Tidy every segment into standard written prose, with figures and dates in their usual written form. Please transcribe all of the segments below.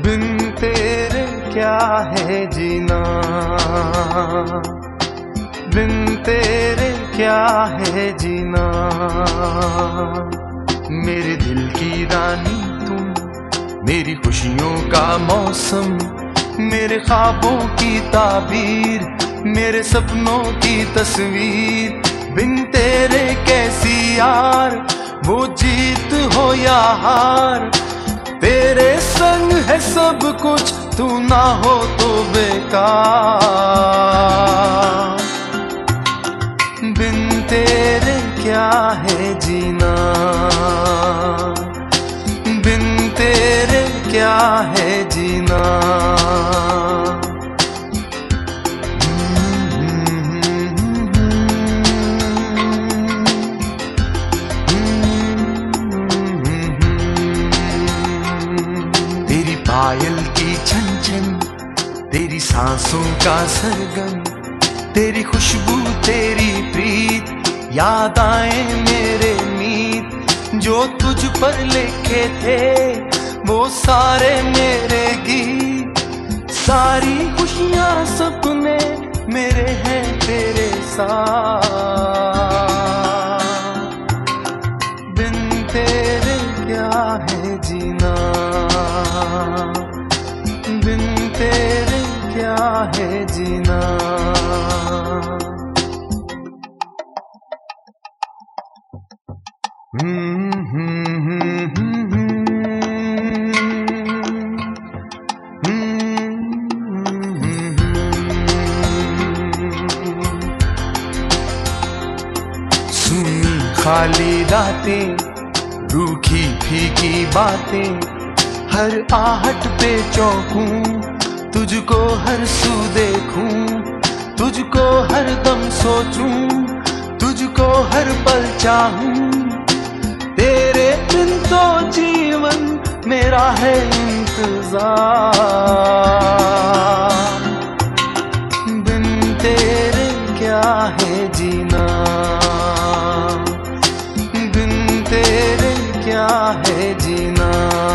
बिन तेरे क्या है जीना, बिन तेरे क्या है जीना। मेरे दिल की रानी तुम, मेरी खुशियों का मौसम, मेरे ख्वाबों की ताबीर, मेरे सपनों की तस्वीर। बिन तेरे कैसी यार, वो जीत हो या हार, तेरे संग है सब कुछ, तू ना हो तो बेकार। बिन तेरे क्या है जीना, बिन तेरे क्या है जीना। तेरी पायल की छन छन, तेरी सांसों का सरगम, तेरी खुशबू तेरी प्रीत, याद आए मेरे मीत। जो तुझ पर लिखे थे वो सारे मेरे गीत, सारी खुशियां सपने मेरे हैं तेरे साथ। बिन तेरे क्या है जीना, बिन तेरे क्या है जीना। सुनी खाली रातें, रूखी फीकी बातें, हर आहट पे चौंकूं, तुझको हर सू देखूं, तुझको हर दम सोचूं, तुझको हर पल चाहूं। तेरे बिन तो जीवन मेरा है इंतजार। बिन तेरे क्या है जीना, बिन तेरे क्या है जीना।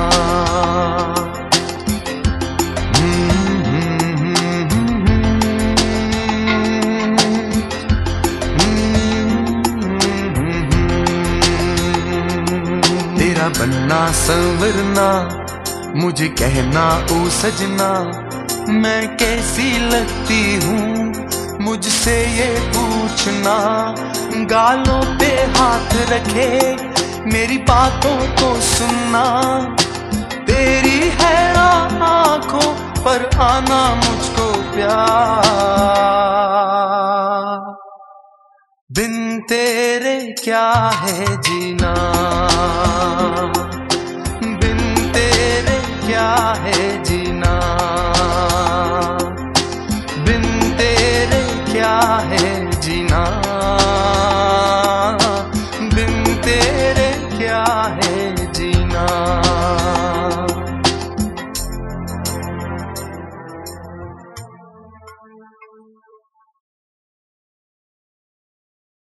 तेरा बनना संवरना, मुझे कहना ओ सजना, मैं कैसी लगती हूँ मुझसे ये पूछना। गालों पे हाथ रखे मेरी बातों को सुनना, तेरी हैरान आंखों पर आना मुझको प्यार। बिन तेरे क्या है जीना, बिन तेरे क्या है जीना। बिन तेरे क्या है जीना, बिन तेरे क्या है